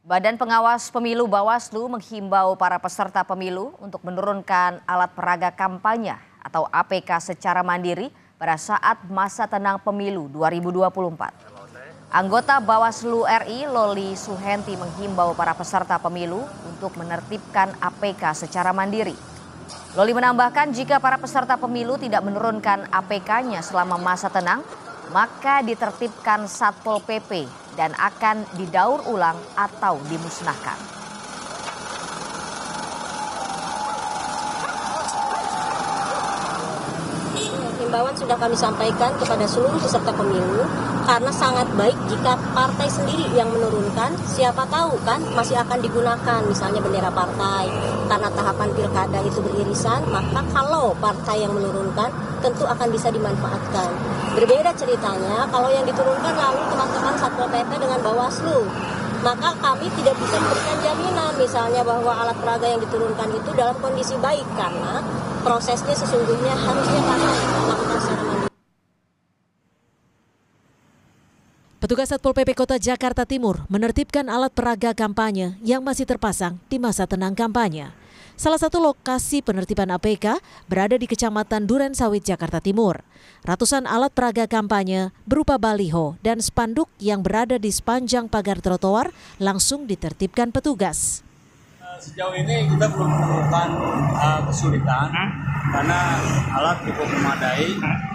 Badan Pengawas Pemilu Bawaslu menghimbau para peserta pemilu untuk menurunkan alat peraga kampanye atau APK secara mandiri pada saat masa tenang pemilu 2024. Anggota Bawaslu RI Loli Suhenti menghimbau para peserta pemilu untuk menertibkan APK secara mandiri. Loli menambahkan jika para peserta pemilu tidak menurunkan APK-nya selama masa tenang, maka ditertibkan Satpol PP dan akan didaur ulang atau dimusnahkan. Himbauan sudah kami sampaikan kepada seluruh peserta pemilu karena sangat baik jika partai sendiri yang menurunkan, siapa tahu kan masih akan digunakan misalnya bendera partai karena tahapan pilkada itu beririsan, maka kalau partai yang menurunkan tentu akan bisa dimanfaatkan. Berbeda ceritanya kalau yang diturunkan lalu teman-teman Satpol PP dengan Bawaslu, maka kami tidak bisa memberikan jaminan misalnya bahwa alat peraga yang diturunkan itu dalam kondisi baik karena prosesnya sesungguhnya harusnya kami lakukan secara mandiri. Petugas Satpol PP Kota Jakarta Timur menertibkan alat peraga kampanye yang masih terpasang di masa tenang kampanye. Salah satu lokasi penertiban APK berada di Kecamatan Durensawit, Jakarta Timur. Ratusan alat peraga kampanye berupa baliho dan spanduk yang berada di sepanjang pagar trotoar langsung ditertibkan petugas. Sejauh ini kita belum menemukan kesulitan karena alat cukup memadai,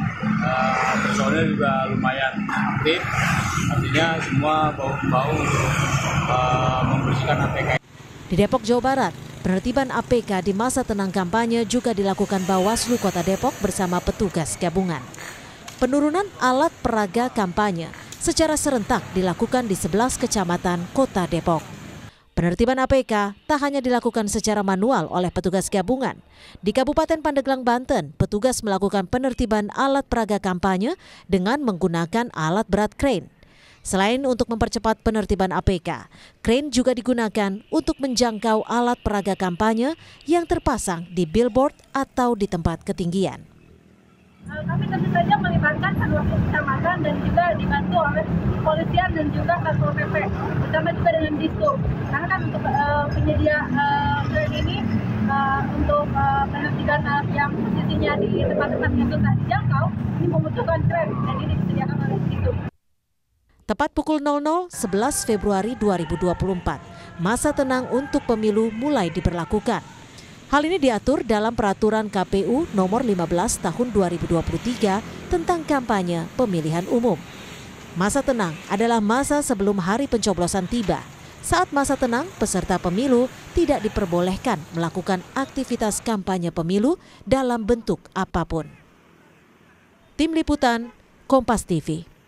personil juga lumayan aktif, artinya semua bau-bau untuk membersihkan APK. Di Depok, Jawa Barat, penertiban APK di masa tenang kampanye juga dilakukan Bawaslu Kota Depok bersama petugas gabungan. Penurunan alat peraga kampanye secara serentak dilakukan di 11 kecamatan Kota Depok. Penertiban APK tak hanya dilakukan secara manual oleh petugas gabungan. Di Kabupaten Pandeglang, Banten, petugas melakukan penertiban alat peraga kampanye dengan menggunakan alat berat crane. Selain untuk mempercepat penertiban APK, crane juga digunakan untuk menjangkau alat peraga kampanye yang terpasang di billboard atau di tempat ketinggian. Kami tentu saja melibatkan 20 kecamatan dan juga dibantu oleh kepolisian dan juga Satpol PP, bersama juga dengan Disub. Karena kan untuk penyedia crane ini untuk penertiban yang posisinya di tempat-tempat yang susah dijangkau, ini membutuhkan crane dan ini disediakan oleh Disub. Tepat pukul 00.11 Februari 2024, masa tenang untuk pemilu mulai diberlakukan. Hal ini diatur dalam Peraturan KPU Nomor 15 Tahun 2023 tentang kampanye pemilihan umum. Masa tenang adalah masa sebelum hari pencoblosan tiba. Saat masa tenang, peserta pemilu tidak diperbolehkan melakukan aktivitas kampanye pemilu dalam bentuk apapun. Tim Liputan, Kompas TV.